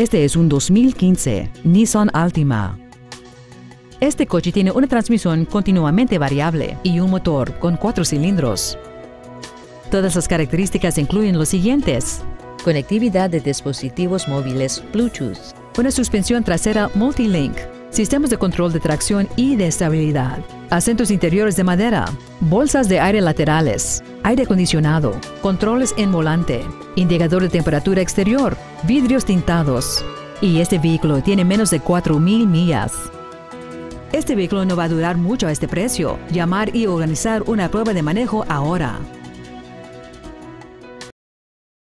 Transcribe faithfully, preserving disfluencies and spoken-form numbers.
Este es un dos mil quince Nissan Altima. Este coche tiene una transmisión continuamente variable y un motor con cuatro cilindros. Todas las características incluyen los siguientes: conectividad de dispositivos móviles Bluetooth, una suspensión trasera Multilink, sistemas de control de tracción y de estabilidad, asientos interiores de madera, bolsas de aire laterales, aire acondicionado, controles en volante, indicador de temperatura exterior, vidrios tintados. Y este vehículo tiene menos de cuatro mil millas. Este vehículo no va a durar mucho a este precio. Llamar y organizar una prueba de manejo ahora.